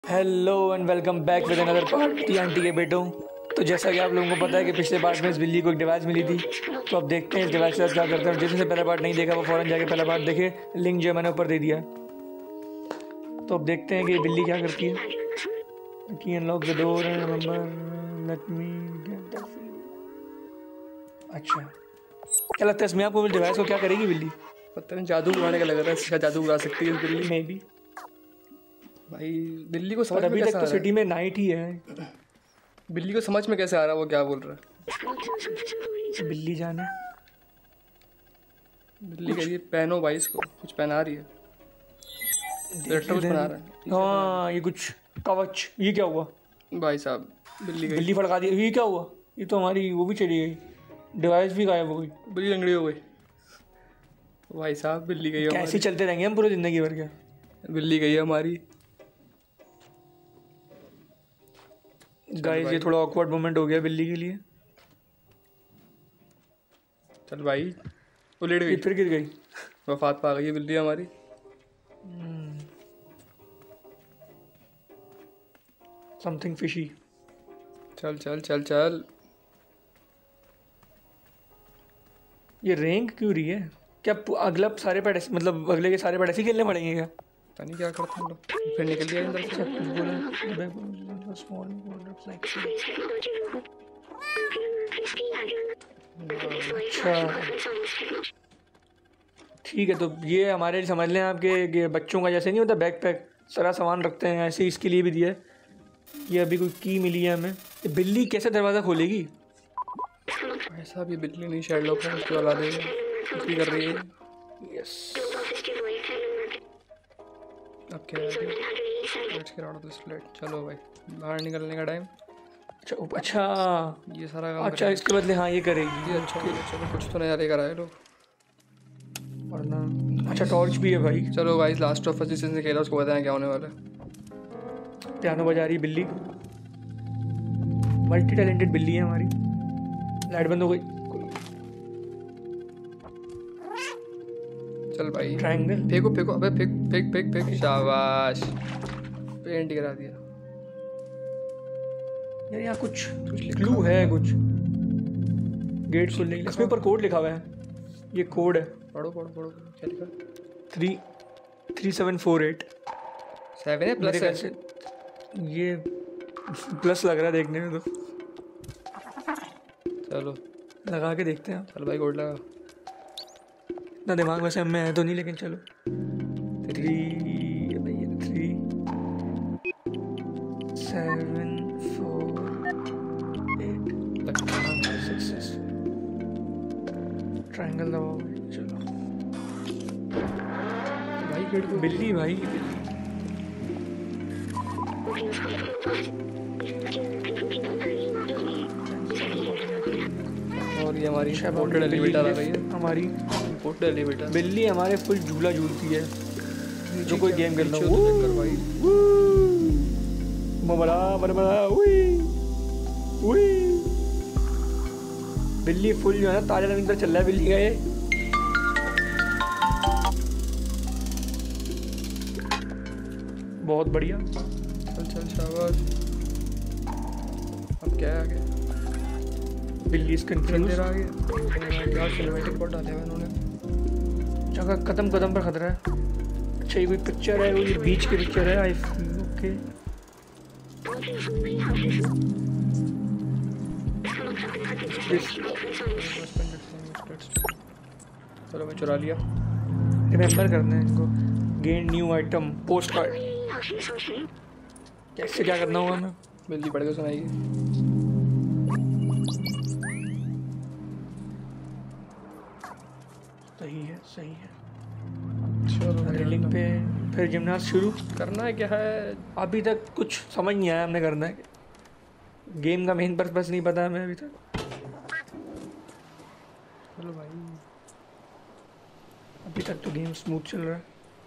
Hello and welcome back with another part aunty के बेटों। तो जैसा कि आप लोगों को पता है कि पिछले पार्ट में इस बिल्ली को एक डिवाइस मिली थी, तो अब देखते हैं इस डिवाइस के साथ क्या करते हैं। जिसने पहला पार्ट नहीं देखा वो फौरन जाके पहला पार्ट देखे, लिंक जो है मैंने ऊपर दे दिया। तो अब देखते हैं कि ये बिल्ली क्या करती है। Key unlock the door and remember let me get the feel. अच्छा, क्या लगता है इसमें आपको डिवाइस को क्या करेगी बिल्ली? पता नहीं, जादू उड़ाने का लग रहा है। इसका जादू उड़ा सकती है इस बिल्ली मे बी। भाई बिल्ली को समझ और में अभी कैसे तक आ तो रहा सिटी में नाइट ही है। है? बिल्ली को समझ में कैसे आ रहा है वो क्या बोल रहा है? बिल्ली जाने। बिल्ली कह रही है पहनो भाई, इसको कुछ पहना रही है। लड़का कुछ पहना रहा है। हाँ, ये कुछ कवच। ये क्या हुआ भाई साहब? बिल्ली गई, बिल्ली फड़का दी। ये क्या हुआ? ये तो हमारी वो भी चली गई, डिवाइस भी गायब हो गई। बिल्ली लंगड़ी हो गई। भाई साहब बिल्ली गई कैसे हमारी। चलते रहेंगे हम पूरी जिंदगी भर? क्या बिल्ली गई है हमारी। गाइस, ये थोड़ा ऑकवर्ड मोमेंट हो गया बिल्ली के लिए। चल भाई, वो लेट ये गई, फिर गिर गई। वफात पा गई है बिल्ली हमारी। Something fishy. चल चल चल चल। ये रेंग क्यों रही है? क्या अगला सारे पैड मतलब अगले के सारे पैड ऐसे ही खेलने पड़ेंगे क्या? पता नहीं क्या करते हैं हम लोग। फिर निकल गया अंदर से। कुछ अच्छा ठीक है। तो ये हमारे समझ लें आपके बच्चों का जैसे नहीं होता बैकपैक, सारा सामान रखते हैं, ऐसे ही इसके लिए भी दिया है। ये अभी कोई की मिली है हमें। ये बिल्ली कैसे दरवाज़ा खोलेगी? ऐसा भी बिल्ली नहीं, शेरलॉक है, उसको वाला देगा। कुछ भी कर रही है। यस। अब क्या है? Let's get out of this flat. चलो भाई, बाहर निकलने का टाइम। अच्छा ये सारा काम अच्छा, इसके बदले हाँ ये करेगी। ये अच्छा है। चलो कुछ तो नया लेकर आए लोग, वरना अच्छा टॉर्च भी है भाई। चलो भाई, लास्ट ऑफ अस जिसने खेला उसको बताएं क्या होने वाला है। पियानो बजा रही बिल्ली, मल्टी टैलेंटेड बिल्ली है हमारी। लाइट बंद हो गई। चल भाई, ट्रायंगल फेंको फेंको, अबे फेंक फेंक फेंक फेंक। शाबाश, पेंट गिरा दिया। यार यहाँ कुछ क्लू है, कुछ गेट खुलने के लिए। इसमें ऊपर कोड लिखा हुआ है। ये कोड है, पढ़ो पढ़ो पढ़ो। क्या लिखा? 3748। 7 है प्लस है। ये प्लस लग रहा है देखने में। तो चलो लगा के देखते हैं। चल भाई, कोड लगा। इतना दिमाग वैसे हमें है तो नहीं, लेकिन चलो। 3 7 4 8 ट्रायंगल दबाओ। चलो भाई गेट को बिल्ली भाई और ये हमारी पोर्टेड एलिवेटर आ गई है। हमारी पोर्टेड एलिवेटर बिल्ली हमारे फुल झूला झूलती है। जो कोई गेम खेल रहा हो भाई। बड़ा बड़ा बड़ा बिल्ली फुल जो है ना ताजा जमीन पर चल रहा है बिल्ली का ये। बहुत बढ़िया। चल चल शाबाश। अब क्या है आगे? बिल्ली इस कंफ्यूज। आगे क्या सिनेमैटिक कोड डाले हैं उन्होंने। जगह कदम कदम पर खतरा है। अच्छा ये कोई पिक्चर है, वो ये बीच की पिक्चर है। I okay. चलो मैं चुरा लिया। रिमेंबर करना है इनको। Gain new item postcard. कैसे क्या करना होगा हमें? बिल्ली पढ़ के सुनाएगी। सही है सही है। चलो रेलिंग पे फिर जिमनास्ट शुरू करना है। क्या है अभी तक कुछ समझ नहीं आया हमने करना है। गेम का मेन पर्पस नहीं पता हमें अभी तक। चलो भाई, अभी तक तो गेम स्मूथ चल रहा है।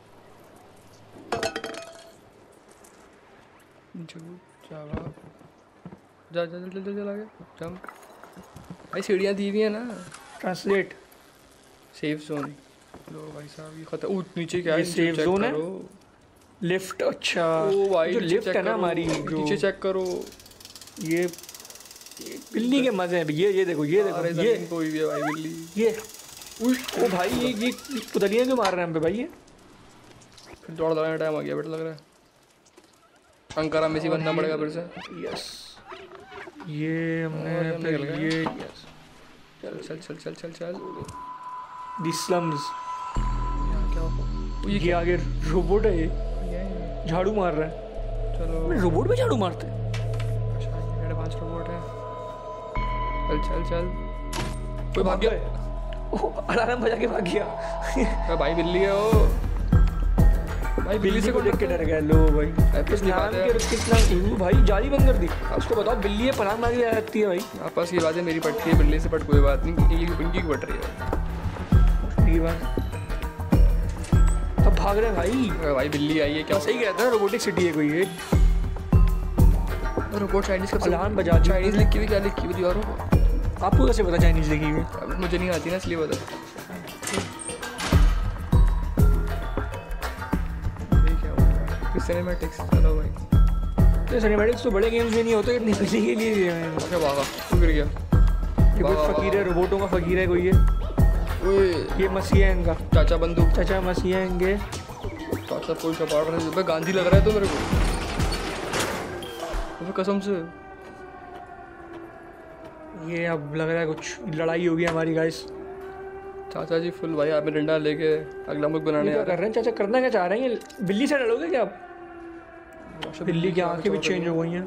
जा जा जल्दी जल्दी आगे जंप। भाई सीढ़ियाँ दी हुई है ना। Translate safe zone. लो भाई साहब, ये खतर नीचे क्या है? ये सेफ जोन है। लिफ्ट, अच्छा ओ भाई जो नीचे लिफ्ट check है ना करो, हमारी, जो नीचे चेक करो। ये बिल्ली के मजे हैं। ये देखो, ये देखो, अरे ये जमीन पे हुई है भाई बिल्ली। ये ओ भाई, ये पुतलियाँ क्यों मार रहे हैं हम पे भाई? ये फिर दौड़ दौड़ाने टाइम आ गया बेटा लग रहा है। अंकारा मेसी बनना पड़ेगा फिर से। यस, ये हमने और फिर निकल गए। ये यस, चल चल चल चल चल चल। The slums. यहाँ क्या हो? ये आगे रोबोट है, ये ये झाड़ू मार रहा है। चलो रोबोट भी झाड़ू मारते हैं? अच्छा ये एडवांस रोबोट है। चल चल चल। कोई भाग गया। ओह, अलार्म बजा के भाग गया। अरे भाई बिल्ली है वो। भाई बिल्ली से को कौन देख के डर गया। लो भाई, पिछली बात है। कितना भाई जाली बंद कर दी। उसको बताओ बिल्ली है, पनाह मांग के आ जाती है भाई। आपस की बात है, मेरी पट रही है बिल्ली से, पट कोई बात नहीं, इनकी पट रही है। ये बात अब भाग रहे हैं भाई। अरे भाई बिल्ली आई है क्या? सही कहता है, रोबोटिक सिटी है कोई ये। रोबोट चाइनीज का अलार्म बजा दी। चाइनीज लिखी हुई, क्या लिखी हुई दीवारों को? आपको कैसे पता चाइनीज लिखी हुई? अब मुझे नहीं आती ना इसलिए बता। सिनेमैटिक्स चलो भाई। तो सिनेमैटिक्स तो बड़े गेम्स में नहीं होते, इतनी बिल्ली के लिए दिए हैं। क्या भागा? क्यों गिर गया? ये कोई फकीर है, रोबोटों का फकीर है कोई ये। ओए ये मसीहा है इनका। चाचा बंदूक। चाचा मसीहा है इनके। चाचा फुल चपाड़ रहे हैं। गांधी लग रहा है तो मेरे को, कसम से। ये अब लग रहा है कुछ लड़ाई होगी हमारी गाइस। चाचा जी फुल भाई आप में डंडा लेके अगला मुख बनाने क्या आ कर रहे हैं चाचा? करना क्या चाह रहे हैं? ये बिल्ली से लड़ोगे क्या आप? बिल्ली की आंखें भी चेंज हो गई हैं।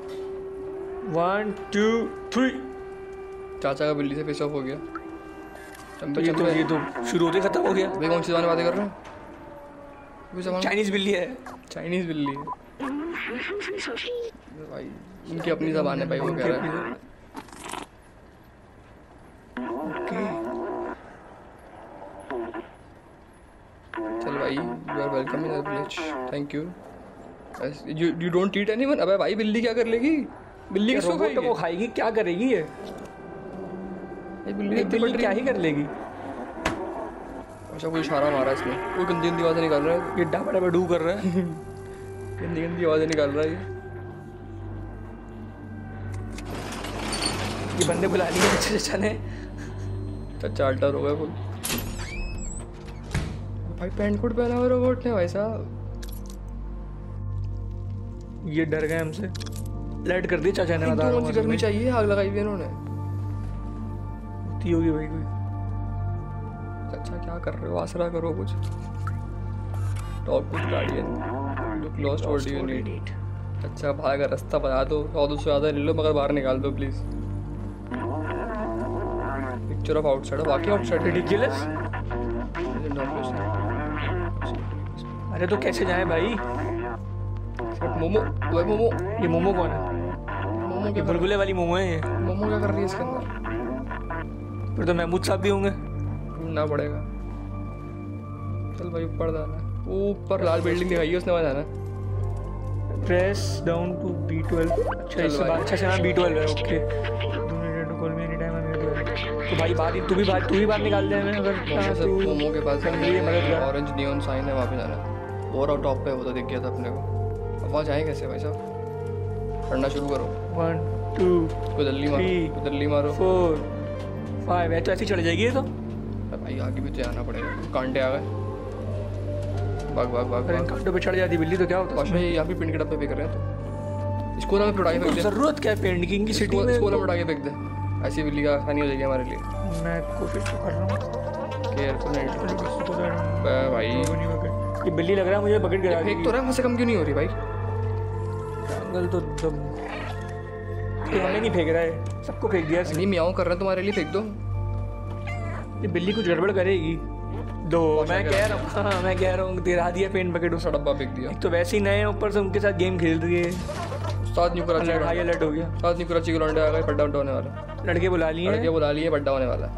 1 2 3। चाचा का बिल्ली से फेस ऑफ हो गया। तो ये तो शुरू होते खत्म हो गया। भाई कौन सी जबान बातें कर रहे हैं? चाइनीज बिल्ली है। चाइनीज बिल्ली है भाई, इनकी अपनी जबान है भाई, वो कह रहा है। चल भाई, you are welcome in our village, thank you. You don't eat anyone. अबे भाई बिल्ली क्या कर लेगी? बिल्ली किसको रोबोट खाएगी? को खाएगी, क्या करेगी ये? बिल्ली बिल्ली क्या ही कर लेगी? अच्छा कोई इशारा मारा इसने, कोई गंदी गंदी आवाज़ें निकाल रहा है। ये डाबा डाबा डू कर रहा है। गंदी गंदी आवाज़ें निकाल रहा है ये बंदे बुला लिए चाचा ने। चाचा अल्टर हो गया फुल। भाई पैंट कोट पहना हुआ रोबोट ने भाई साहब। ये डर गए हमसे, लाइट कर दी चाचा ने। बता रहा कौन सी गर्मी चाहिए, आग लगाई हुई इन्होंने। होगी भाई कोई। अच्छा क्या कर रहे हो? आसरा करो कुछ। Talk with guardian, look lost, what do you need? अच्छा भागा, रास्ता बता दो, 100-200 ज़्यादा ले लो मगर बाहर निकाल दो प्लीज़। पिक्चर ऑफ आउटसाइड, बाकी आउटसाइड रिडिकुलस। अरे तो कैसे जाए भाई? मोमो, वो मोमो। ये मोमो कौन है? मोमो ये क्या कर बुलबुले वाली मोमो है ये। मोमो क्या कर रही है इसके अंदर? फिर तो महमूद साहब भी होंगे। ढूंढना पड़ेगा। चल भाई ऊपर जाना है, ऊपर लाल बिल्डिंग दिखाई है उसने, वहाँ जाना है। Press down to B12। अच्छा इससे बात, अच्छा नाम B12 है। ओके तो भाई बाहर, तू भी बाहर निकाल दे हमें। अगर मोमो के पास मदद कर। ऑरेंज नियॉन साइन है, वहाँ पे जाना है। और टॉप पे वो तो दिख गया था अपने को। अब वहाँ जाए कैसे भाई साहब? पढ़ना शुरू करो। 1 2 कोई दल्ली मारो 4 5। तो ऐसे ही चढ़ जाएगी ये तो। भाई आगे भी तो जाना पड़ेगा। कांटे आ गए, भाग भाग भाग। अगर कांटों पे चढ़ जाती बिल्ली तो क्या होता है? यहाँ भी पिंड के डब्बे फेंक रहे हैं तो इसको ना उड़ा के फेंक दे। जरूरत क्या है पेंट की सिटी में? इसको ना उड़ा के फेंक दे, ऐसी बिल्ली का आसानी हो जाएगी हमारे लिए। मैं कोशिश तो कर रहा हूँ। केयरफुल भाई। ये बिल्ली लग रहा है मुझे बकेट गिरा फेंक तो रहा है, वहाँ से कम क्यों नहीं हो रही भाई? जंगल तो दम हमें नहीं फेंक रहा है, सबको फेंक दिया। नहीं मियाओ कर रहे हैं तुम्हारे लिए, फेंक दो। ये बिल्ली कुछ गड़बड़ करेगी दो। मैं कह रहा हूँ तेरा दिया पेंट बकेट, उसका डब्बा फेंक दिया। एक तो वैसे ही नए, ऊपर से उनके साथ गेम खेल रही है। साथ न्यू कराची हाई अलर्ट हो गया। साथ न्यू कराची के लौंडे आ गए, बड्डा होने वाला। लड़के बुला लिए, बड्डा होने वाला।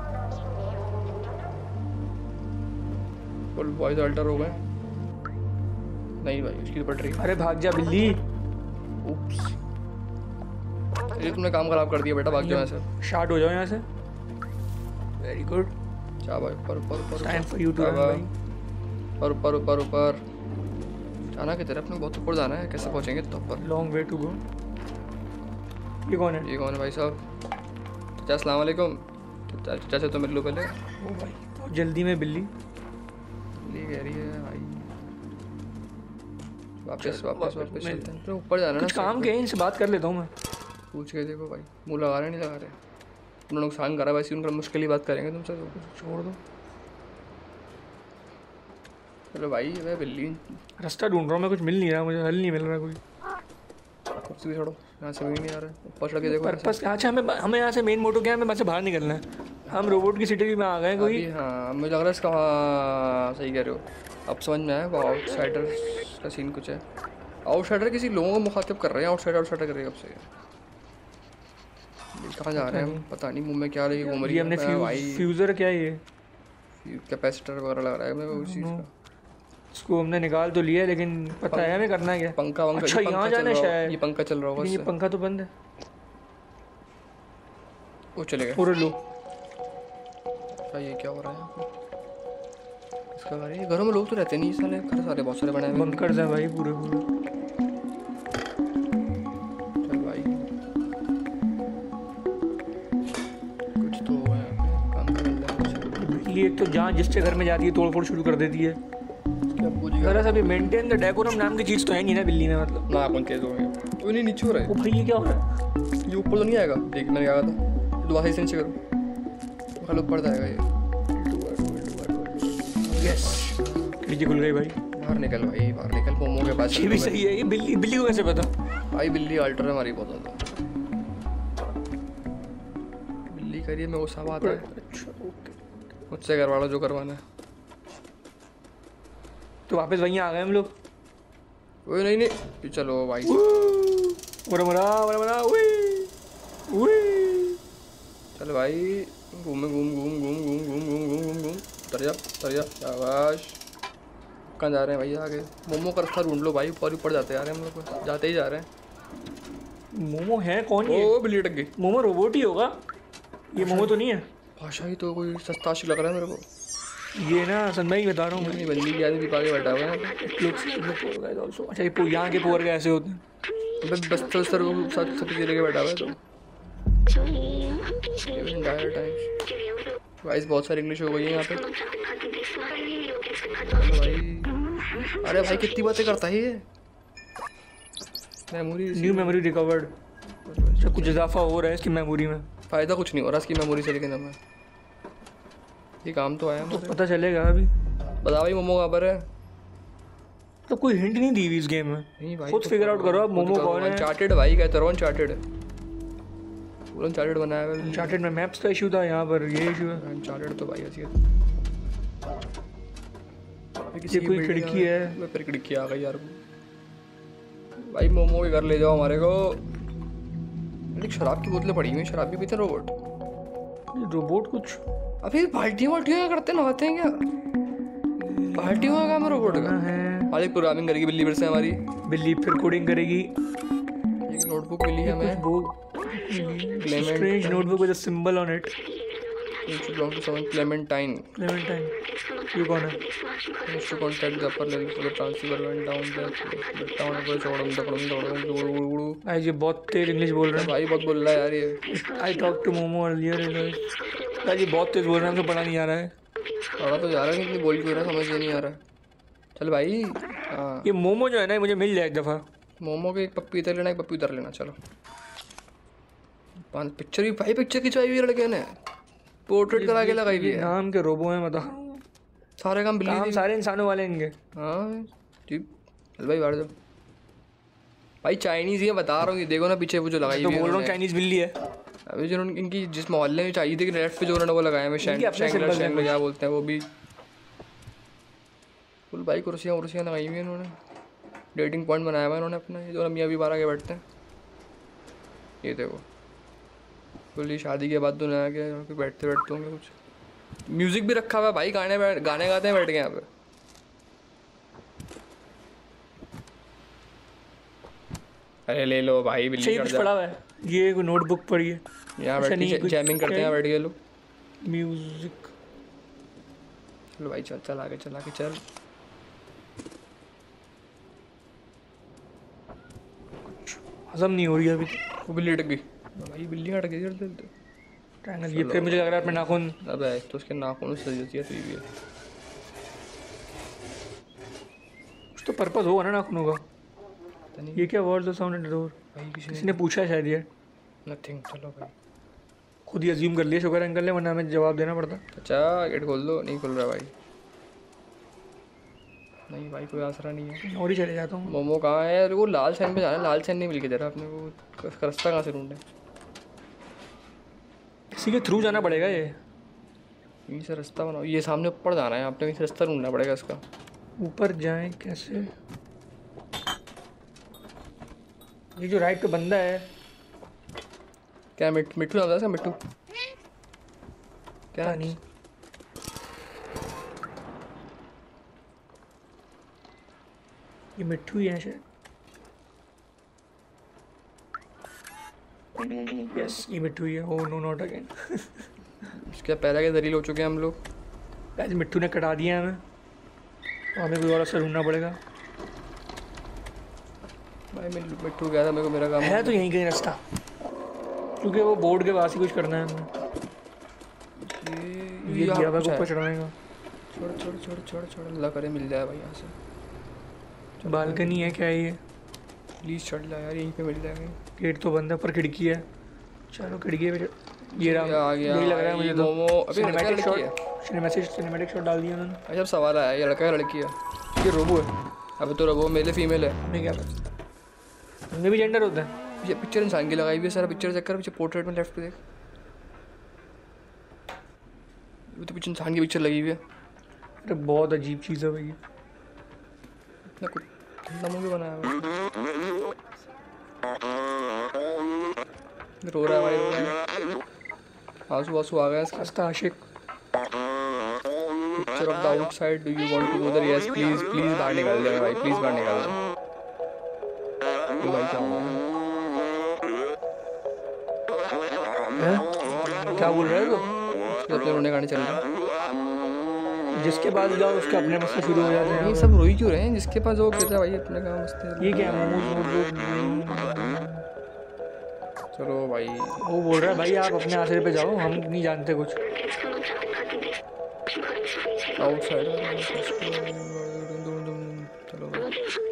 फुल बॉयज अल्टर हो गए। नहीं भाई उसकी तो पट रही। अरे भाग जा बिल्ली। उप्स, ये तुमने काम खराब कर दिया बेटा, भाग जाओ यहाँ से। शार्ट हो जाओ यहाँ से। Very good. जा भाई ऊपर ऊपर ऊपर। Time for you to run भाई। ऊपर ऊपर ऊपर ऊपर। जाना किधर है? अपने बहुत ऊपर जाना है, कैसे पहुंचेंगे तो ऊपर? Long way to go. ये कौन है? ये कौन है भाई साहब? चाचा अस्सलाम वालेकुम। चाचा से तो मिल लो पहले। ओ भाई बहुत जल्दी में बिल्ली कह रही है भाई वापस वापस वापस चलते हैं। तो ऊपर जाना ना, कुछ काम के इनसे बात कर लेता हूँ मैं। पूछ के देखो भाई, मुँह लगा रहे नहीं लगा रहे? उन्होंने नुकसान करा, वैसे उनका मुश्किल ही बात करेंगे तुमसे, तो छोड़ दो। चलो भाई। मैं बिल्ली रास्ता ढूंढ रहा हूँ मैं, कुछ मिल नहीं रहा मुझे, हल नहीं मिल रहा कोई। कुछ भी छोड़ो, यहाँ से भी नहीं आ रहा है। ऊपर चढ़ के देखो। पर्पस अच्छा, हमें यहाँ से मेन मोटो क्या है, हमें बस से बाहर निकलना है। हम रोबोट की सिटी में आ गए कोई। हाँ मुझे लग रहा है इसका, हाँ सही कह रहे हो, अब समझ में आया। वो आउटसाइडर का सीन कुछ है। आउटसाइडर किसी लोगों को मुखातिब कर रहे हैं, आउटसाइडर आउटसाइडर कर रहे हैं। अब से कहाँ जा रहे हैं हम पता नहीं, मुंह में क्या रही घूम रही है। हमने फ्यूज़र क्या है ये, कैपेसिटर वगैरह लग रहा है मेरे को उस चीज़ का। इसको हमने निकाल तो लिया, लेकिन पता है हमें करना क्या। पंखा वंखा, अच्छा यहाँ जाना है शायद। ये पंखा चल रहा होगा। ये पंखा तो बंद है। वो चले गए। पूरे लो। अच्छा ये क्या हो रहा है? इसका घर है, घरों में लोग तो रहते नहीं साले, घर सारे बहुत सारे बनाए हुए बंकर्स हैं भाई पूरे पूरे। चल भाई कुछ तो है काम कर रहा है। ये तो जहाँ जिसके घर में जाती है तोड़ फोड़ शुरू कर देती है। क्या पूछ गया? अरे अभी मेंटेन द डेकोरम नाम की चीज़ तो है नहीं ना बिल्ली में, मतलब ना कौन तेज हो गए? वो नहीं नीचे हो रहा है। ओ भाई ये क्या हो रहा है? ये ऊपर तो नहीं आएगा, देख मैंने कहा था दोबारा से नीचे करो, कल ऊपर जाएगा ये। यस नीचे खुल गई भाई। बाहर निकल भाई, बाहर निकल। मोमो के पास ये भी सही है। ये बिल्ली बिल्ली को कैसे पता? भाई बिल्ली अल्टर है हमारी बहुत ज़्यादा। बिल्ली करिए मैं गुस्सा आता है। अच्छा ओके, मुझसे करवा लो जो करवाना है। तो वापस वहीं आ गए हम लोग। ओए नहीं नहीं चलो भाई। मरा मरा मरा मरा चलो भाई, घूम घूम घूम घूम घूम घूम घूम घूम घूम घूम तरजा शाबाश। कहाँ जा रहे हैं भाई? आगे मोमो का रास्ता ढूंढ लो भाई, ऊपर ऊपर जाते जा रहे हैं हम लोग, जाते ही जा रहे हैं। मोमो है कौन? ये ओ बिल्ली अटक गई। मोमो रोबोट ही होगा ये, मोमो तो नहीं है। भाषा ही तो कोई सस्ता सी लग रहा है मेरे को। ये ना संदई बता रहा हूँ मैं। ये बंदी की आदमी पाके बैठा हुआ है। अच्छा ये यहाँ के पोर कैसे होते हैं? बस बस्तर को साथ सब लेके बैठा हुआ है। तो गाइस बहुत सारी इंग्लिश हो गई है यहाँ पे। भाई अरे भाई कितनी बातें करता है ये। Memory new memory recovered. अच्छा कुछ इजाफा हो रहा है इसकी मेमोरी में। फ़ायदा कुछ नहीं हो रहा इसकी मेमोरी से, लेकिन हमें ये काम तो आया तो पता चलेगा अभी। बता भाई मोमो कहाँ पर है? तो कोई हिंट नहीं दी हुई इस गेम में। नहीं भाई खुद फिगर आउट करो अब मोमो कौन है। अनचार्टेड भाई कहते रहो, अनचार्टेड पूरा अनचार्टेड बनाया है। अनचार्टेड में मैप्स का इशू था, यहाँ पर ये इशू है। अनचार्टेड तो भाई ऐसी है। ये कोई खिड़की है। मैं फिर खिड़की आ गई यार। भाई मोमो के घर ले जाओ हमारे को। शराब की बोतलें पड़ी हुई, शराब भी पीते रोबोट। रोबोट कुछ अभी बाल्टियाँ क्या करते, नहाते हैं क्या? बाल्टियों का काम है रोबोट का। भाई प्रोग्रामिंग करेगी बिल्ली फिर से हमारी। बिल्ली फिर कोडिंग करेगी। एक नोटबुक मिली है हमें। Strange notebook with a symbol on it. Clementine. Clementine ये कौन है? to contact the upper level for the transfer went down the town पर छोड़ आज ये बहुत तेज इंग्लिश बोल रहे हैं भाई, बहुत बोल रहा है यार ये। I talk to Momo earlier. यार ये बहुत तेज बोल रहे हैं, हमसे पढ़ा नहीं आ रहा है। पढ़ा तो जा रहा है, कितनी बोल क्यों रहा है समझ नहीं आ रहा है। चल भाई हाँ, ये मोमो जो है ना मुझे मिल जाए एक दफ़ा। मोमो के एक पप्पी इधर लेना, एक पप्पी उधर लेना। चलो पिक्चर भी भाई, पिक्चर खिंचवाई हुई है लड़के ने, पोर्ट्रेट करा के लगाई हुई है। नाम के रोबो हैं बता। सारे काम बिल्ली सारे इंसानों वाले इनके। हाँ ठीक। चल भाई बाहर जाओ भाई। चाइनीज़ ये बता रहा हूँ, ये देखो ना पीछे वो जो लगाई हुई है। बोल रहा हूँ चाइनीज़ बिल्ली है। अभी जो इनकी जिस मोहल्ले में चाहिए थी कि लेफ्ट पे जो उन्होंने वो लगाया है शैंगलर क्या बोलते हैं वो भी फुल भाई। कुर्सियाँ लगाई हुई हैं इन्होंने, डेटिंग पॉइंट बनाया हुआ है इन्होंने अपना। ये जो मियाँ भी बारह के बैठते हैं, ये देखो फुल शादी के बाद दुनिया के बैठते होंगे। कुछ म्यूजिक भी रखा हुआ है भाई, गाने गाते हैं बैठ के यहाँ पे। अरे ले लो भाई बिल्ली कुछ पड़ा हुआ है। ये कोई नोटबुक पड़ी है, यहाँ बैठ के जैमिंग करते हैं बैठ के लोग। म्यूजिक चलो भाई चल आगे चल। हजम नहीं हो रही अभी तो। वो बिल्ली अटक गई भाई, बिल्ली अटक गई इधर इधर। ट्रायंगल ये फिर मुझे लग रहा है अपने नाखून। अबे तो उसके नाखून से सजी है, तो ये भी है। कुछ तो पर्पस होगा ना नाखूनों का। पता नहीं ये क्या word the sound at the door? भाई, किसी ने पूछा है शायद ये, नथिंग। चलो भाई, खुद ही अज्यूम कर लिया शुक्र है अंकल ने, वरना हमें जवाब देना पड़ता। अच्छा गेट खोल दो। नहीं खुल रहा भाई, नहीं भाई कोई आसरा नहीं है। और ही चले जाता हूँ। मोमो कहाँ है? अरे वो लाल सैन पे जाना है, लाल सैन नहीं मिल के दे रहा अपने को। उसका रास्ता कहाँ से ढूंढे? किसी के थ्रू जाना पड़ेगा ये। यहीं से रास्ता बनाओ, ये सामने ऊपर जाना है, आपने कहीं से रास्ता ढूंढना पड़ेगा इसका। ऊपर जाएं कैसे? ये जो राइट पे बंदा है, क्या मिट्टू नाम था इसका? मिट्टू क्या? पता नहीं। ये मिट्टू ही है शायद। यस ये मिट्टू ही है। Oh no not again. इसके पहले के दलील हो चुके हैं हम लोग। आज मिट्टू ने कटा दिया हमें, तो हमें कोई और रास्ता ढूंढना पड़ेगा। भाई मैं मिट्टू गया था, मेरे को मेरा काम है तो यहीं कहीं रास्ता, क्योंकि वो बोर्ड के पास ही कुछ करना है हमें। ये यहाँ दिया हुआ कुछ है। ऊपर चढ़ाएगा। छोड़ छोड़ छोड़ छोड़ छोड़, अल्लाह करे मिल जाए भाई यहाँ से। बालकनी है क्या ये? प्लीज़ चढ़ जा यार, यहीं पे मिल जाएगा। गेट तो बंद है, ऊपर खिड़की है। चलो खिड़की पे ये रहा। आ गया, यही लग रहा है मुझे तो। मोमो। अबे लड़का सिनेमैटिक लड़की है? शॉट, सिनेमैटिक शॉट डाल दिया उन्होंने। अच्छा अब सवाल आया, ये लड़का है लड़की है? ये रोबो है। अब तो रोबो मेल है फीमेल है? हमें क्या पता, उनमें भी जेंडर होता है। ये पिक्चर इंसान की लगाई हुई है, सारा पिक्चर चेक कर पीछे पोर्ट्रेट में लेफ्ट पे देख। ये तो पीछे इंसान की पिक्चर लगी हुई है। अरे बहुत अजीब चीज़ है भाई। इतना कुछ गंदा मुंह बनाया हुआ है। रो रहा है भाई, रो रहा है। आंसू आंसू आ गया इसका। हंसता आशिक। Picture of the outside, do you want to go there? Yes please please, बाहर निकाल दे भाई, प्लीज बाहर निकाल दे। तो भाई क्या हो गया? क्या बोल रहे हो? तो अपने रोने गाने चल रहे हैं। जिसके पास जाओ उसके अपने मसले शुरू हो जाते हैं। ये सब रोई क्यों रहे हैं? जिसके पास जो कहता है भाई अपने काम मस्ती। ये क्या मोमोज? चलो भाई, वो बोल रहा है भाई आप अपने आसरे पे जाओ, हम नहीं जानते कुछ। आउटसाइड। चलो भाई।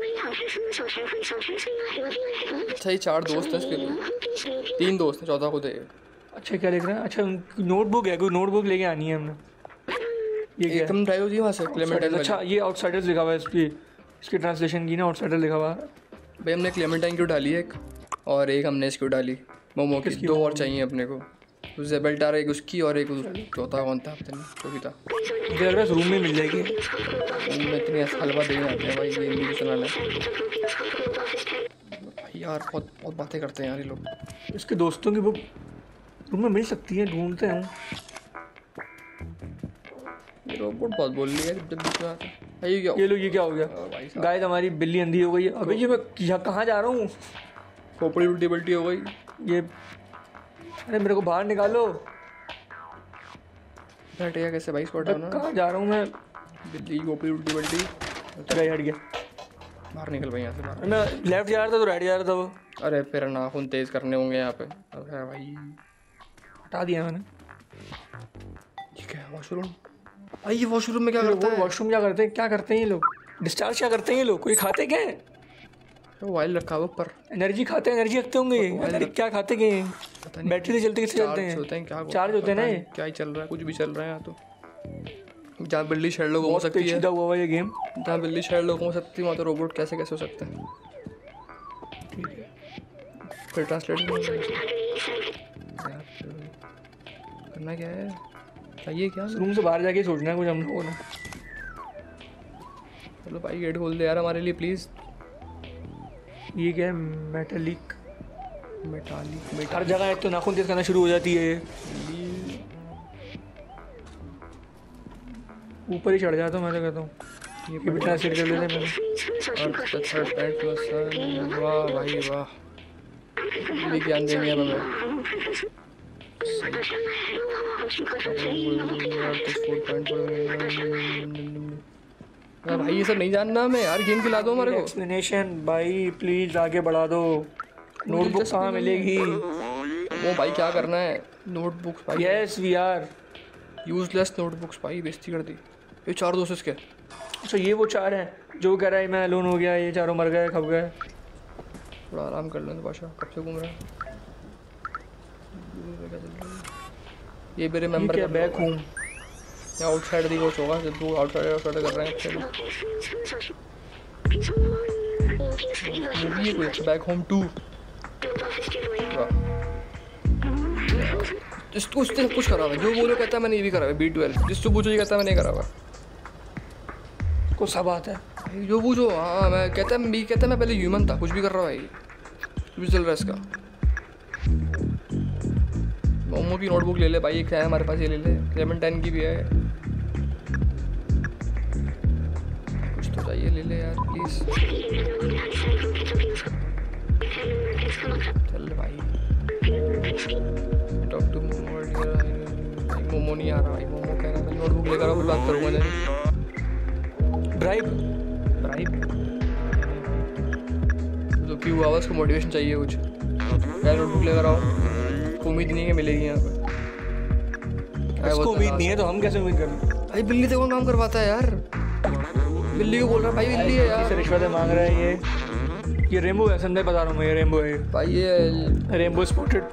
अच्छा ये 4 दोस्त हैं इसके लिए, 3 दोस्त हैं, 14 खुद है। अच्छा क्या लिख रहा है? अच्छा नोटबुक है, कोई नोटबुक लेके आनी है हमने। ये क्या है? एकदम ड्राइव होती है वहाँ से क्लेमेंटाइन। अच्छा ये आउटसाइडर्स लिखा हुआ है इसकी ट्रांसलेशन की ना, आउटसाइडर लिखा हुआ है। भाई हमने क्लेमेंटाइन क्यों डाली है एक, और एक हमने इसको डाली मोमो की। 2 और चाहिए अपने को। तो जेबल्टार एक उसकी और एक चौथा कौन था पता नहीं, कोई भी था। मुझे लग रहा है रूम में मिल जाएगी। रूम में इतनी हलवा देने आते हैं भाई, गेम भी चलाना है भाई यार। बहुत बहुत बातें करते हैं यार ये लोग। इसके दोस्तों की वो रूम में मिल सकती है, ढूंढते हैं। रोबोट बहुत बोल रही है जब बीच में आता है। भाई ये क्या? ये लो, ये क्या हो गया? भाई साहब गाय हमारी बिल्ली अंधी हो गई है। अबे ये मैं यहाँ कहाँ जा रहा हूँ? खोपड़ी उल्टी पल्टी हो गई। ये अरे मेरे को बाहर निकालो। हटेगा कैसे भाई? इसको हटाना। कहाँ जा रहा हूँ मैं? बिल्ली की खोपड़ी उल्टी पल्टी। गाय हट गया। बाहर निकल भाई यहाँ से बाहर। मैं लेफ्ट जा रहा था तो राइट जा रहा था वो। अरे फिर नाखून तेज करने होंगे यहाँ पे। अरे भाई हटा दिया मैंने। ये क्या है? वॉशरूम? भाई ये वॉशरूम में क्या करता है? वॉशरूम क्या करते हैं? क्या करते हैं ये लोग? डिस्चार्ज क्या करते हैं ये लोग? कोई खाते क्या है? मोबाइल रखा हुआ ऊपर। एनर्जी खाते हैं, एनर्जी रखते होंगे ये। क्या खाते क्या हैं? पता नहीं। बैटरी से चलते किससे चलते हैं? होते हैं क्या? चार्ज होते हैं ना ये। क्या ही चल रहा है? कुछ भी चल रहा है यहाँ तो। जहाँ बिल्ली शेरलॉक हो बहुत सकती है, पेचीदा हुआ ये गेम। जहाँ बिल्ली शेरलॉक हो सकती है वहाँ तो रोबोट कैसे कैसे हो सकते हैं? ठीक है। फिर ट्रांसलेट करना क्या है? चाहिए क्या? रूम से बाहर जाके सोचना है कुछ हम लोगों ने। चलो भाई गेट खोल दे यार हमारे लिए प्लीज़। ये क्या है? मेटालिक। मेटालिक हर जगह एक तो नाखून तेज करना शुरू हो जाती है। ऊपर ही चढ़ जाता हूँ मैं तो कहता हूँ। ये भी ट्रांसलेट कर लेते हैं। वाह भाई वाह, ये ज्ञान देंगे हमें। भाई ये सब नहीं जानना हमें यार, गेम खिला दो हमारे को। एक्सप्लेनेशन भाई प्लीज आगे बढ़ा दो। नोटबुक कहाँ मिलेगी? वो भाई क्या करना है? नोटबुक्स भाई। Yes we are useless notebooks भाई, बेइज्जती कर दी। ये 4 दोस्त इसके। अच्छा ये वो 4 हैं जो कह रहा है मैं अलोन हो गया, ये चारों मर गए, खप गए। थोड़ा आराम कर लो बादशाह, कब से घूम रहा है? ये मेरे मेंबर क्या बैक होम? या आउटसाइड दी कोच होगा जब तू आउटसाइड कर रहे हैं चलो। ये कोई बैक होम 2। जिसको उसने सब कुछ करा हुआ है, जो बोलो कहता है मैंने ये भी करा हुआ है, B12 जिसको पूछो ये कहता है मैंने करा हुआ को सब आता है जो पूछो। हाँ मैं कहता है मैं पहले ह्यूमन था, कुछ भी कर रहा भाई, कुछ भी चल रहा है इसका। मोमो की नोटबुक ले ले भाई, एक है हमारे पास, ये ले ले। क्लेमेंटाइन की भी है, कुछ तो चाहिए ले ले यार प्लीज। चल भाई टॉक टू मोमो। मोमो नहीं आ रहा भाई, मोमो कह रहा है नोटबुक लेकर आओ फिर बात करूँगा। ब्राइब तो क्यों आवाज़ को मोटिवेशन चाहिए कुछ यार, नोटबुक लेकर आओ। उम्मीद नहीं है मिलेगी यहाँ पर। उसको उम्मीद नहीं है तो हम कैसे उम्मीद करें? भाई बिल्ली से कौन काम करवाता है यार? बिल्ली को बोल रहा है भाई, बिल्ली है यार। रिश्वतें मांग रहा है ये रेम्बो है, संजय बता रहा हूँ मैं, ये रेम्बो है भाई, ये रेम्बो स्पॉटेड।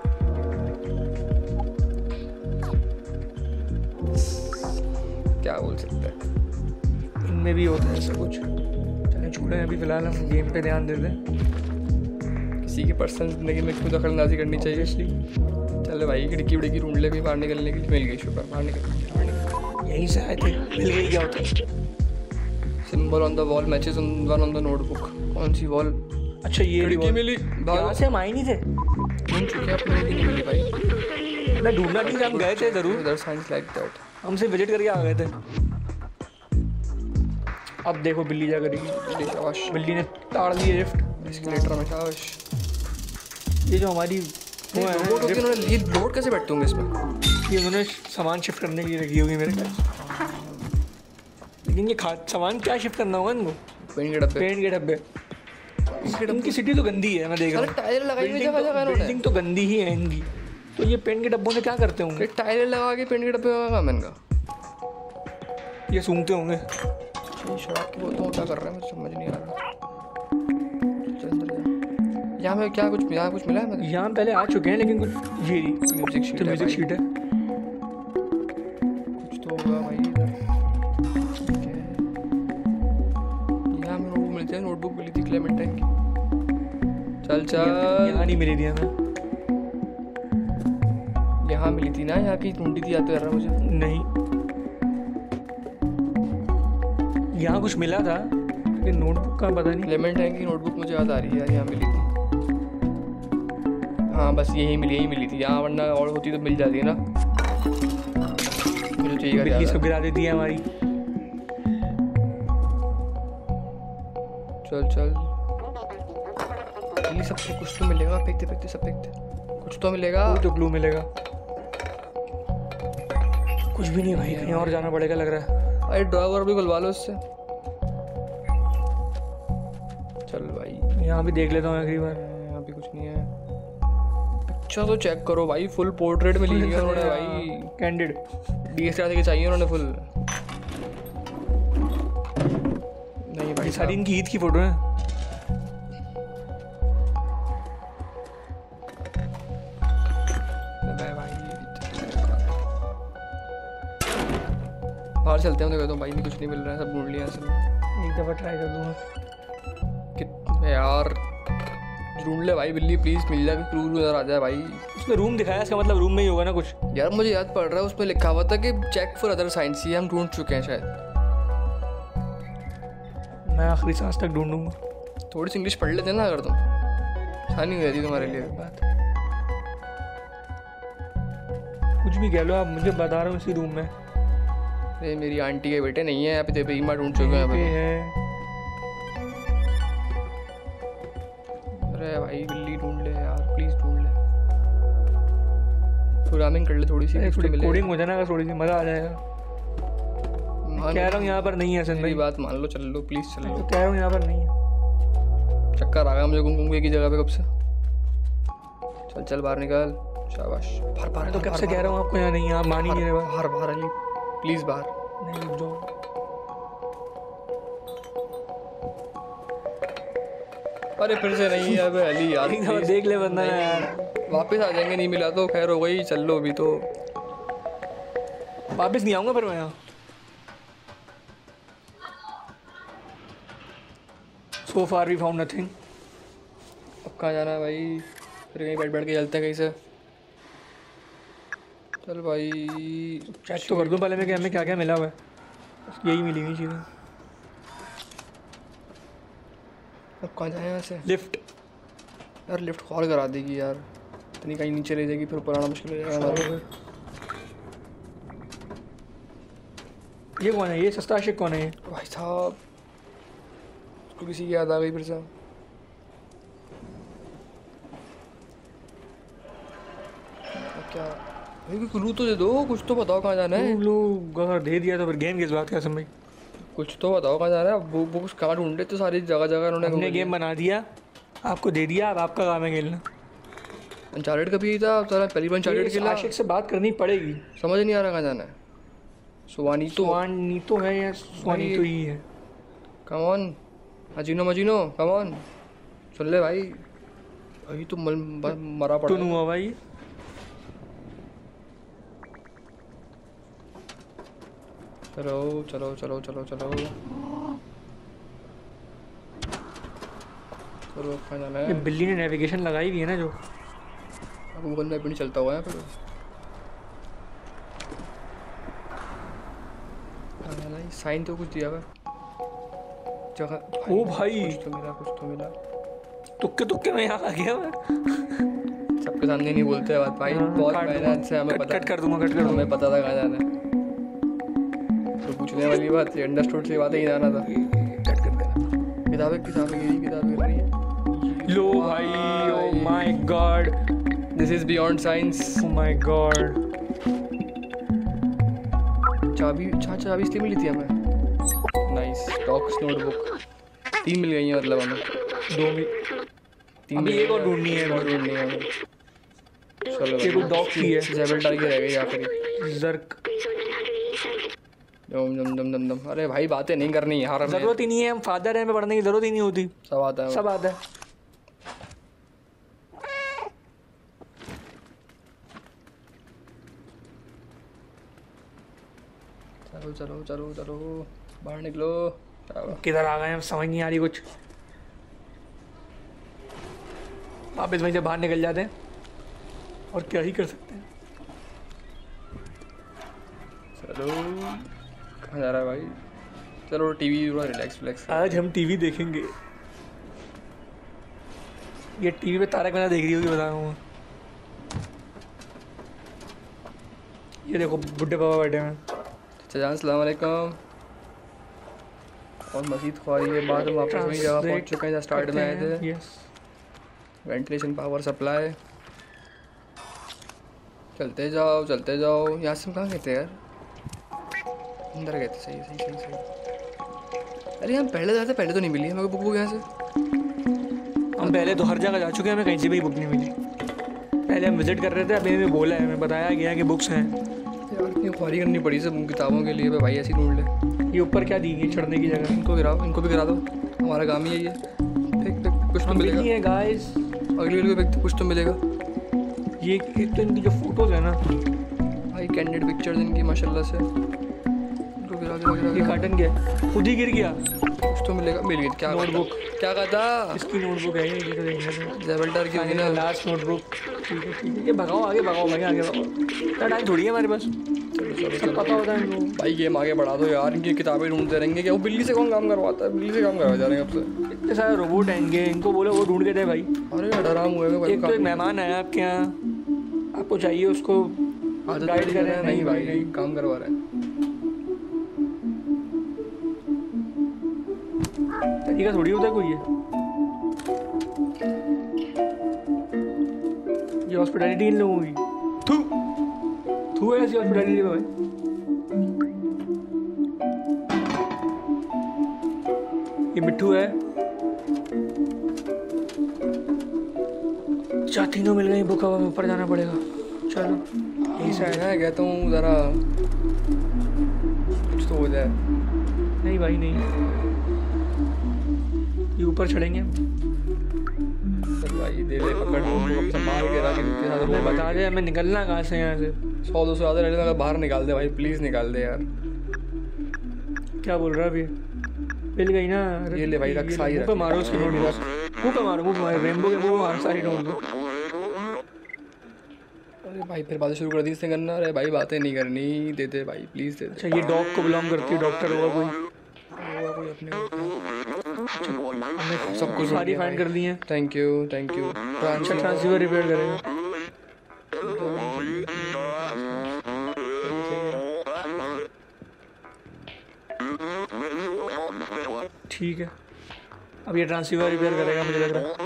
क्या बोल सकते हैं, इनमें भी होता है ऐसा कुछ। चलें छोड़ें अभी फिलहाल, हम गेम पे ध्यान देते हैं। किसी की पर्सनल जिंदगी में क्यों दखलंदाजी करनी चाहिए इसलिए। चल भाई खिड़की विड़की ढूंढ ले, भी बाहर निकलने की मिल गई। शुक्र बाहर निकल यहीं से आए थे, मिल गई। क्या होता है? Symbol on the wall matches one on the notebook. कौन सी वॉल? अच्छा ये खिड़की मिली, यहाँ से हम आए नहीं थे, ढूंढ चुके हैं अपने, नहीं मिली भाई। ना ढूंढना नहीं था, हम गए थे जरूर, उधर साइंस लाइक दैट हमसे विजिट करके आ गए थे। अब देखो बिल्ली जा करेगी। शाबाश, बिल्ली ने ताड़ दी लिफ्ट एस्केलेटर में। शाबाश, ये जो हमारी वो है रोबोट होगी, उन्होंने ये रोबोट कैसे बैठते होंगे इसमें? ये उन्होंने सामान शिफ्ट करने के लिए रखी होगी मेरे ख्याल से। लेकिन ये सामान क्या शिफ्ट करना होगा इनको? पेंट के डब्बे, पेंट के डब्बे। इनकी सिटी तो गंदी है, मैं देख रहा हूँ। टायर लगाई हुई जगह जगह बिल्डिंग तो गंदी ही है इनकी, तो ये पेंट के डब्बों से क्या करते होंगे? टायर लगा के पेंट के डब्बे में काम है इनका। ये सूंघते होंगे। शराब की बोतलों क्या कर रहे हैं मुझे समझ नहीं आ रहा। यहाँ में क्या कुछ मिला है? यहाँ पहले आ चुके हैं लेकिन कुछ ये म्यूजिक शीट है। कुछ तो होगा भाई इधर। यहाँ में वो मिलती है, नोटबुक मिली थी क्लेमेंटाइन की। चल यहाँ नहीं मिली थी हमें, यहाँ मिली थी ना, यहाँ की ढूंढी थी, याद तो कर रहा मुझे। नहीं यहाँ कुछ मिला था लेकिन नोटबुक का पता नहीं। क्लेमेंटाइन की नोटबुक मुझे याद आ रही है यार, यहाँ मिली थी। हाँ बस यही मिली थी यहाँ, वरना और होती तो मिल जाती है ना। मुझे चाहिए बिल्ली सब गिरा देती है हमारी। चल ये सबसे कुछ तो मिलेगा, फेंकते सब फेंकते कुछ तो मिलेगा। तो क्लू मिलेगा, कुछ भी नहीं भाई, कहीं और जाना पड़ेगा लग रहा है। भाई ड्राइवर भी खुलवा लो इससे। चल भाई यहाँ भी देख लेता हूँ आखिरी बार। यहाँ भी कुछ नहीं है। अच्छा तो चेक करो भाई, फुल पोर्ट्रेट में ली है उन्होंने भाई, कैंडिड DSLR के चाहिए उन्होंने फुल। नहीं भाई सारी इनकी ईद की फोटो है। बाहर चलते हैं, तो भाई भी कुछ नहीं मिल रहा है, सब ढूंढ लिया सब। एक दफ़ा ट्राई कर दूँगा। कितने यार ढूंढ ले भाई, बिल्ली प्लीज मिल जाए, क्रू नजर आ जाए भाई। उसने रूम दिखाया, इसका मतलब रूम में ही होगा ना कुछ। यार मुझे याद पड़ रहा है उसमें लिखा हुआ था कि चेक फॉर अदर साइंस, ये हम ढूंढ चुके हैं शायद। मैं आखिरी सांस तक ढूंढूंगा। थोड़ी सी इंग्लिश पढ़ लेते ना अगर तुम, आसानी हो जाती तुम्हारे लिए बात। कुछ भी कह लो आप, मुझे बता रहा हूँ इसी रूम में। अरे मेरी आंटी के बेटे नहीं है यहाँ पे, तेरे ईमा ढूंढ चुके हैं। अरे भाई बिल्ली ढूंढ ले यार, प्लीज ढूंढ ले। प्रोग्रामिंग कर ले थोड़ी सी, कोडिंग हो जाना, थोड़ी सी मजा आ जाएगा। कह रहा हूँ यहाँ पर नहीं है सर, मेरी बात मान लो, चल लो प्लीज चल लो। कह रहा हूँ यहाँ पर नहीं है। चक्कर आ गया मुझे घूम घूम के की जगह पे कब से। चल चल बाहर निकल, शाबाश। बाहर बाहर तो कब से कह रहा हूँ आपको यहाँ नहीं, आप मान ही नहीं रहे। बाहर बाहर अली प्लीज बाहर। नहीं रुक जाओ। अरे फिर से नहीं है अबे अली यार, एक दफा देख ले बंदा ना यार। वापस आ जाएंगे, नहीं मिला तो खैर हो गई, चल लो अभी तो। वापस नहीं आऊँगा फिर मैं यहाँ। So far we found nothing. अब कहाँ जाना है भाई? फिर कहीं बैठ बैठ के चलते हैं कहीं से। चल भाई चेक तो कर दूँ पहले मैं कि हमें क्या क्या मिला हुआ है। बस यही मिलेंगी चीज़ें। अब कहाँ जाए यहाँ से? लिफ्ट। यार लिफ्ट कॉल करा देगी यार, इतनी कहीं नीचे ले जाएगी फिर ऊपर आना मुश्किल हो जाएगा हमारे। ये कौन है? ये सस्ता आशिक कौन है ये? भाई साहब उसको किसी की याद आ गई फिर से। क्या भाई क्लू तो दे दो, कुछ तो बताओ कहाँ जाना है। लोग अगर दे दिया तो फिर गेम किस बात का समझ। कुछ तो बताओ कहाँ जाना है। बुक्स कहाँ ढूंढे तो सारी जगह जगह हमने उन्होंने गेम बना दिया, आपको दे दिया, अब आपका काम है खेलना। अनचार्टेड का भी था, सारा पहली बार अनचार्टेड खेला। आशिक से बात करनी पड़ेगी। समझ नहीं आ रहा कहाँ जाना है। सुवानीतो है या सुवानीतो ही है? कम ऑन अजीनो मजीनो, कम ऑन सुन ले भाई। अभी तो मरा पड़ा टून हुआ भाई। चलो चलो चलो चलो चलो चलो कहाँ जाना ये है? बिल्ली ने नेविगेशन लगाई हुई है ना जो। अब गूगल मैप भी नहीं चलता हुआ है फिर। साइन तो कुछ दिया हुआ जगह। ओ भाई कुछ तो मिला। तुक्के तुक्के में यहाँ आ गया मैं। सबके सामने नहीं बोलते हैं बात भाई, बहुत मेहनत से हमें पता। कट कर दूंगा, कट कर दूंगा। हमें पता था कहाँ जाना है, तो पूछने वाली बात ये अंडरस्टूड से बात ही जाना था। कट कर देना। किताबें गिर रही है। लो भाई, oh my God, this is beyond science. Oh my God. चाबी इसलिए मिली थी हमें। नाइस डॉक्स नोटबुक 3 मिल गई हैं मतलब हमें। 2 में 3 अभी एक और ढूंढनी है। हमें। चलो ये कोई डॉग की है। जेबल्टार की रह गई आखिरी। जर्क। दम दम दम दम दम। अरे भाई बातें नहीं करनी यार, हमें जरूरत ही नहीं है, हम फादर हैं, हमें पढ़ने की जरूरत ही नहीं होती। सब आता है, सब आता है। चलो चलो चलो चलो बाहर निकलो। किधर आ गए हम, समझ नहीं आ रही कुछ। वापस वहीं से बाहर निकल जाते हैं और क्या ही कर सकते हैं। चलो कहाँ जा रहा है भाई? चलो टीवी थोड़ा रिलैक्स। आज हम टीवी देखेंगे। ये टीवी पे तारक मेहता देख रही होगी, बता रहा हूँ। ये देखो बुड्ढे बाबा बैठे हैं। चजान अस्सलाम वालेकुम। और मजीद ख्वारी के बाद हम वापस वही जगह पहुँच चुके हैं जहाँ स्टार्ट में आए थे। यस। Ventilation power supply. चलते जाओ। यहाँ से हम कहाँ गए थे यार? अंदर गए थे। सही। अरे हम पहले जाते पहले तो नहीं मिली हमें बुक यहाँ से। हम पहले तो हर जगह जा चुके हैं, हमें कहीं से भी बुक नहीं मिली। पहले हम विजिट कर रहे थे, अभी हमें बोला है, हमें बताया गया कि बुक्स हैं। यार इतनी ख्वारी करनी पड़ी सब किताबों के लिए भाई, ऐसी ढूंढ ले। ये ऊपर क्या दी गई चढ़ने की जगह? इनको गिराओ, इनको भी गिरा दो, हमारा काम ही है ये। देख कुछ तो मिलेगा। है गाइस, अगले व्यक्ति कुछ तो मिलेगा। ये एक तो इनकी जो फोटोज है ना भाई, कैंडिड पिक्चर्स इनकी माशाल्लाह से। इनको गिरा। ये कार्टन क्या है? खुद ही गिर गया। कुछ तो मिल गई। क्या नोटबुक? क्या कहा था? इसकी नोटबुक है ये, तो देखना। जेबल्टार की होगी ना लास्ट नोटबुक। ठीक है। ये भगाओ आगे भाई, आगे भगाओ। इतना टाइम थोड़ी है हमारे पास, सब पता होता है इनको। भाई गेम आगे बढ़ा दो यार, इनकी किताबें ढूंढते रहेंगे। क्या वो बिल्ली से कौन काम करवाता है? बिल्ली से काम करवा जा रहे हैं अब से। इतने सारे रोबोट आएंगे, इनको बोलो वो ढूंढ के दे भाई। अरे आराम हुए हैं। एक तो एक मेहमान आया आपके यहाँ, आपको चाहिए उसको गाइड करें। नहीं भाई नहीं, काम करवा रहे हैं। तरीका थोड़ी होता है कोई ये हॉस्पिटैलिटी इन लोगों की। थू है ऐसी हॉस्पिटैलिटी में भाई। ये मिट्टू है। अच्छा तीनों मिल गई बुक, हवा में ऊपर जाना पड़ेगा। चलो यही साइड। मैं कहता हूँ ज़रा कुछ तो हो जाए। नहीं भाई नहीं, ये ऊपर चढ़ेंगे। चल भाई दे दे, पकड़ संभाल के रख इनके साथ। मैं बता दे हमें निकलना कहाँ से यहाँ से। 100-200 ज़्यादा रहने लगा, बाहर निकाल दे भाई, प्लीज़ निकाल दे यार। क्या बोल रहा है अभी? मिल गई ना। ये ले भाई, रख साई मुंह पे मारो उसकी नोट, मुंह पे मारो, मुंह पे मारो, रेनबो के मुंह पे मारो सारी नोट। अरे भाई फिर बातें शुरू कर दी इसने करना। अरे भाई बातें नहीं करनी, दे दे भाई प्लीज़ दे दे। अच्छा ये डॉग को बिलोंग करती है, डॉक्टर होगा कोई अपने सब कुछ सारी फाइंड कर ली है। Thank you thank you. अच्छा ट्रांसीवर रिपेयर करेगा। ठीक है, अब ये ट्रांसीवर रिपेयर करेगा मुझे लग रहा है।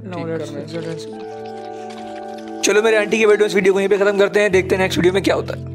चलो मेरे आंटी के बेटों इस वीडियो को यहीं पे खत्म करते हैं, देखते हैं नेक्स्ट वीडियो में क्या होता है।